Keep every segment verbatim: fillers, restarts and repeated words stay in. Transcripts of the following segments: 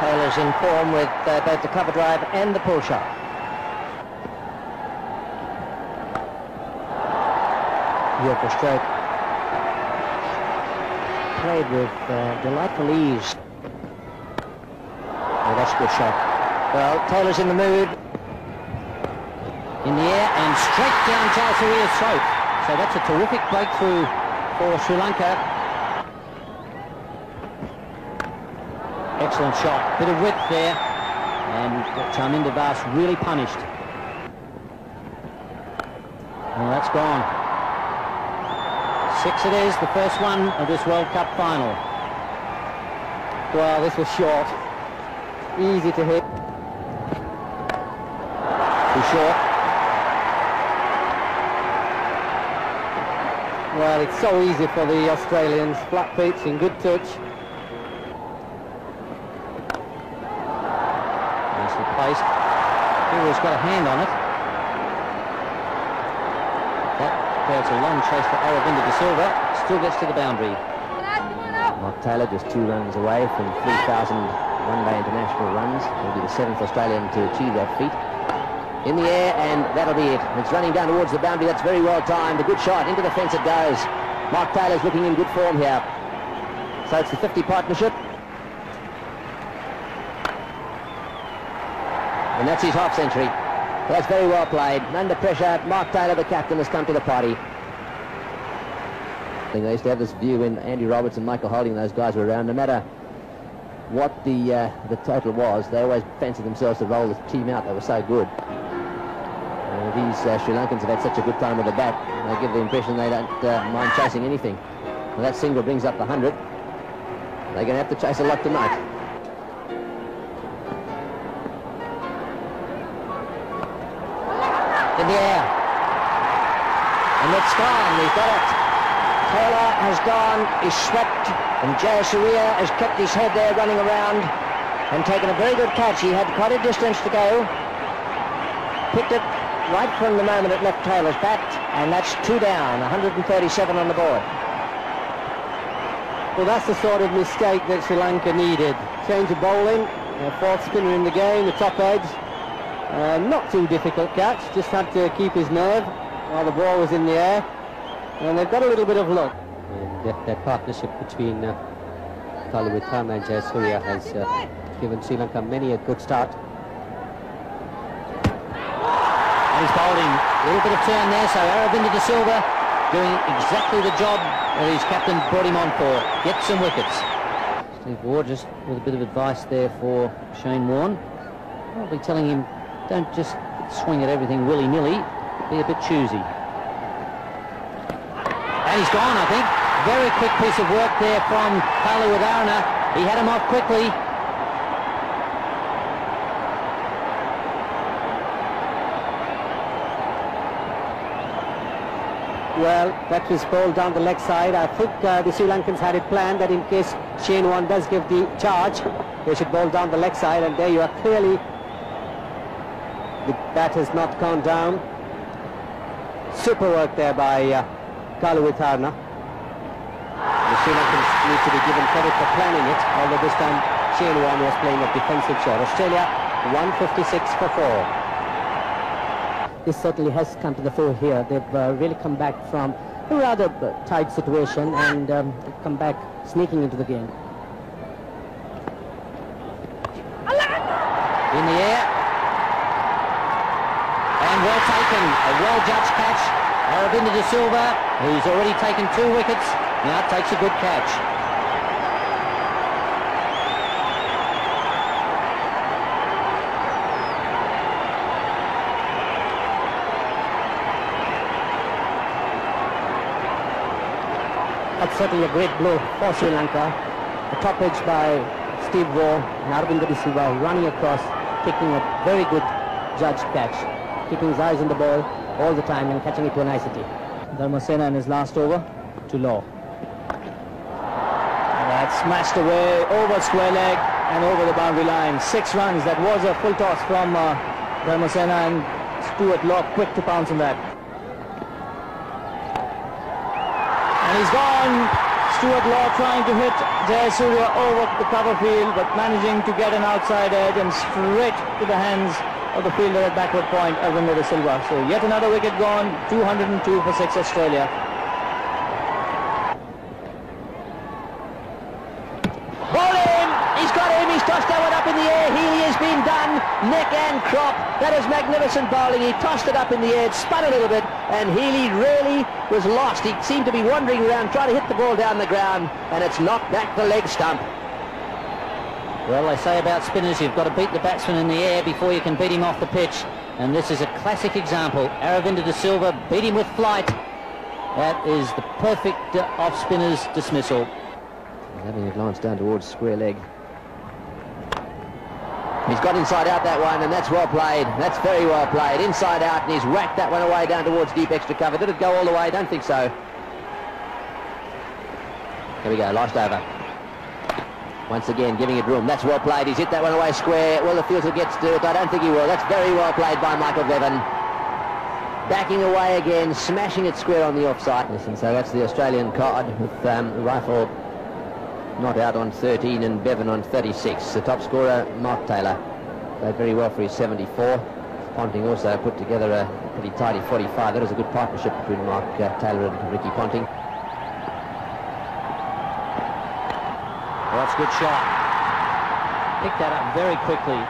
Taylor's in form with uh, both the cover drive and the pull shot. Beautiful stroke. Played with uh, delightful ease. Oh, that's a good shot. Well, Taylor's in the mood. In the air and straight down Jayasuriya's throat. So that's a terrific breakthrough for Sri Lanka. Excellent shot. Bit of width there. And Charminder Das really punished. Well, that's gone. Six it is, the first one of this World Cup final. Well, this was short. Easy to hit. Too short. Well, it's so easy for the Australians. Flat pitch and good touch. Nicely placed. Hero's got a hand on it. That creates a long chase for Aravinda De Silva. Still gets to the boundary. Mark Taylor just two runs away from three thousand one-day international runs. He'll be the seventh Australian to achieve that feat. In the air, and that'll be it. It's running down towards the boundary. That's very well timed. A good shot. Into the fence it goes. Mark Taylor's looking in good form here. So it's the fifty partnership. And that's his half century. That's very well played. Under pressure, Mark Taylor, the captain, has come to the party. They used to have this view when Andy Roberts and Michael Holding, those guys were around, no matter what the uh, the total was, they always fancied themselves to roll the team out. They were so good. Uh, these uh, Sri Lankans have had such a good time with the bat, they give the impression they don't uh, mind chasing anything. Well, that single brings up the hundred. They're going to have to chase a lot tonight. In the air. And it's gone. We've got it. Taylor has gone, is swept, and Jayasuriya has kept his head there running around and taken a very good catch. He had quite a distance to go. Picked it right from the moment it left Taylor's bat, and that's two down, one hundred thirty-seven on the board. Well, that's the sort of mistake that Sri Lanka needed. Change of bowling, a fourth spinner in the game, the top edge. Uh, not too difficult catch, just had to keep his nerve while the ball was in the air. And they've got a little bit of luck. And that, that partnership between uh, Kaluwitharana and Jayasuriya has uh, given Sri Lanka many a good start. And he's bowling. A little bit of turn there, so Aravinda De Silva doing exactly the job that his captain brought him on for. Get some wickets. Steve Ward just with a bit of advice there for Shane Warne. Probably telling him, don't just swing at everything willy-nilly. Be a bit choosy. And he's gone, I think. Very quick piece of work there from Kaluwitharana. He had him off quickly. Well, that was bowled down the leg side. I think uh, the Sri Lankans had it planned that in case Shane Warne does give the charge, they should bowl down the leg side, and there you are. Clearly, the bat has not gone down. Super work there by uh, Kaluwitharana. The Sri Lankans need to be given credit for planning it, although this time Shane Warne was playing a defensive shot. Australia one fifty-six for four. This certainly has come to the fore here. They've uh, really come back from a rather uh, tight situation and um, come back sneaking into the game. In the air. And well taken. A well-judged catch. Aravinda De Silva, who's already taken two wickets, now takes a good catch. That's certainly a great blow for Sri Lanka. The top edge by Steve Waugh and Aravinda De Silva running across, taking a very good judged catch, keeping his eyes on the ball all the time and catching it to a nicety. Dharmasena in his last over to Law. That smashed away over square leg and over the boundary line. Six runs. That was a full toss from uh, Dharmasena, and Stuart Law quick to pounce on that. And he's gone Stuart Law trying to hit Jayasuriya over the cover field, but managing to get an outside edge and straight to the hands of the fielder at backward point, Aravinda de Silva. So yet another wicket gone, two hundred and two for six Australia. Bowling! He's got him, he's tossed that one up in the air. Healy has been done, neck and crop. That is magnificent bowling. He tossed it up in the air, it spun a little bit, and Healy really was lost. He seemed to be wandering around trying to hit the ball down the ground, and it's knocked back the leg stump. Well, they say about spinners, you've got to beat the batsman in the air before you can beat him off the pitch. And this is a classic example. Aravinda de Silva beat him with flight. That is the perfect uh, off-spinner's dismissal. He's having a glance down towards square leg. He's got inside out that one, and that's well played. That's very well played. Inside out, and he's whacked that one away down towards deep extra cover. Did it go all the way? Don't think so. Here we go, last over. Once again, giving it room. That's well played. He's hit that one away square. Will the fielder gets to it? I don't think he will. That's very well played by Michael Bevan. Backing away again, smashing it square on the offside. Listen, so that's the Australian card with um, Rifle not out on thirteen and Bevan on thirty-six. The top scorer, Mark Taylor, played very well for his seventy-four. Ponting also put together a pretty tidy forty-five. That was a good partnership between Mark uh, Taylor and Ricky Ponting. Well, that's a good shot. Picked that up very quickly.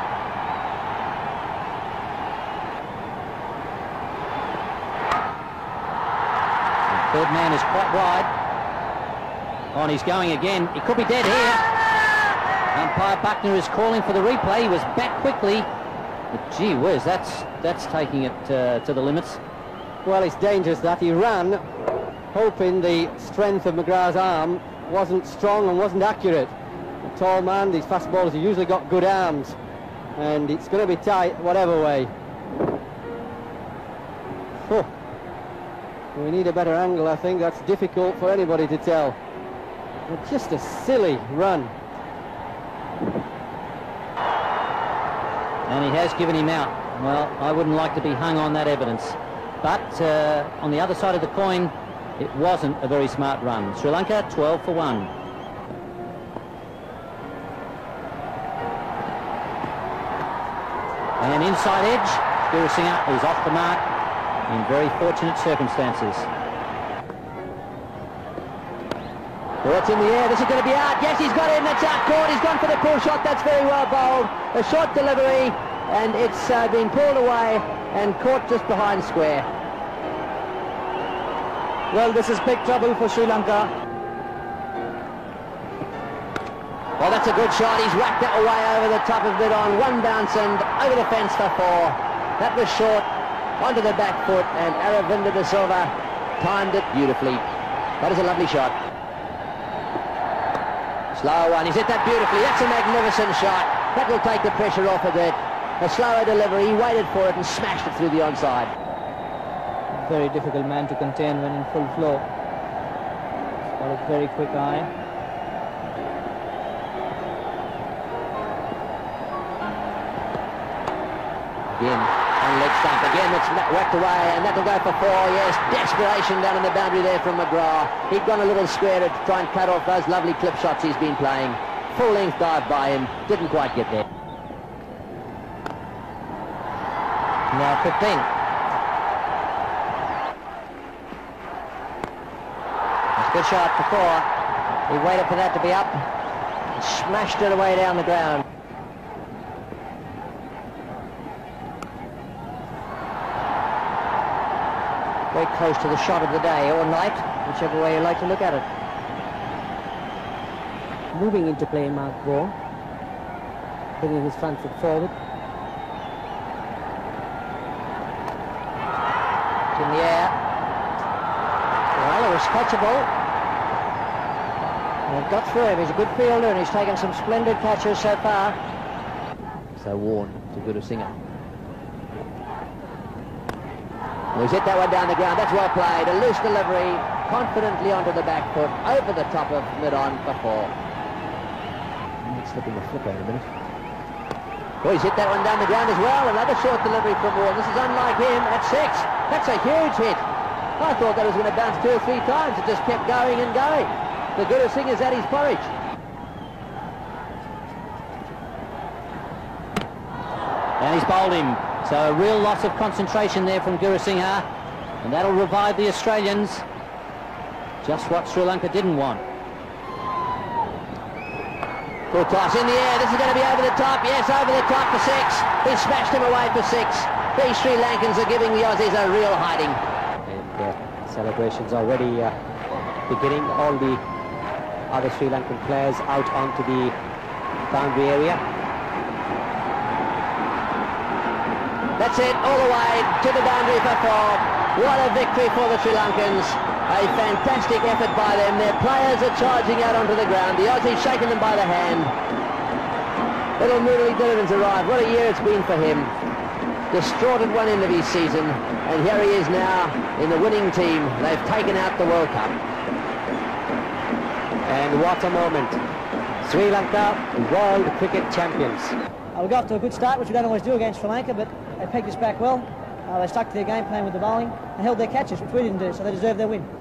The third man is quite wide. On, he's going again. He could be dead here. Umpire Buckner is calling for the replay. He was back quickly. But gee whiz, that's, that's taking it uh, to the limits. Well, it's dangerous that he ran, hoping the strength of McGrath's arm wasn't strong and wasn't accurate. A tall man, these fast bowlers have usually got good arms, and it's going to be tight whatever way. Oh. We need a better angle, I think. That's difficult for anybody to tell. But just a silly run. And he has given him out. Well, I wouldn't like to be hung on that evidence. But uh, on the other side of the coin, it wasn't a very smart run. Sri Lanka twelve for one. And inside edge, Veerasimha is off the mark in very fortunate circumstances. Well, it's in the air. This is going to be out. Yes, he's got him. That's out caught. He's gone for the pull shot. That's very well bowled. A short delivery, and it's uh, been pulled away and caught just behind square. Well, this is big trouble for Sri Lanka. Well, that's a good shot. He's whacked that away over the top of it on one bounce and over the fence for four. That was short, onto the back foot, and Aravinda de Silva timed it beautifully. That is a lovely shot. Slow one. He's hit that beautifully. That's a magnificent shot. That will take the pressure off a bit. A slower delivery. He waited for it and smashed it through the onside. Very difficult man to contain when in full flow. He's got a very quick eye. Again, on leg stump. Again, it's whacked away, and that'll go for four. Yes, desperation down in the boundary there from McGrath. He'd gone a little square to try and cut off those lovely clip shots he's been playing. Full length dive by him. Didn't quite get there. Now fifteen. That's a good shot for four. He waited for that to be up. And smashed it away down the ground. Very close to the shot of the day or night, whichever way you like to look at it. Moving into play, Mark Waugh, bringing his front foot forward. In the air. Well, it was catchable. And it got through him. He's a good fielder, and he's taken some splendid catches so far. So Warne to Veerasimha. Well, he's hit that one down the ground. That's well played. A loose delivery, confidently onto the back foot, over the top of mid-on for four. Might slip in the flipper in a minute. Well, he's hit that one down the ground as well. Another short delivery from Warne. This is unlike him at six. That's a huge hit. I thought that was going to bounce two or three times. It just kept going and going. The Guru Singh is at his porridge. And he's bowled him. So a real loss of concentration there from Guru Singha. And that'll revive the Australians. Just what Sri Lanka didn't want. Full toss in the air. This is going to be over the top. Yes, over the top for six. He smashed him away for six. These Sri Lankans are giving the Aussies a real hiding. And uh, celebrations already uh, beginning. All the other Sri Lankan players out onto the boundary area. That's it, all the way to the boundary for four. What a victory for the Sri Lankans. A fantastic effort by them. Their players are charging out onto the ground. The Aussies shaking them by the hand. Little Murali Dhillon's arrived. What a year it's been for him. Distraught at one end of his season, and here he is now in the winning team. They've taken out the World Cup. And what a moment. Sri Lanka, world cricket champions. Uh, we got off to a good start, which we don't always do against Sri Lanka, but they pegged us back well. Uh, they stuck to their game plan with the bowling and held their catches, which we didn't do, so they deserve their win.